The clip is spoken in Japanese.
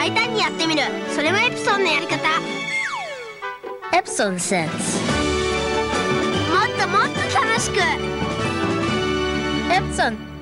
大胆にやってみる。それもエプソンのやり方。 Epson Sense。 もっともっと楽しく。 Epson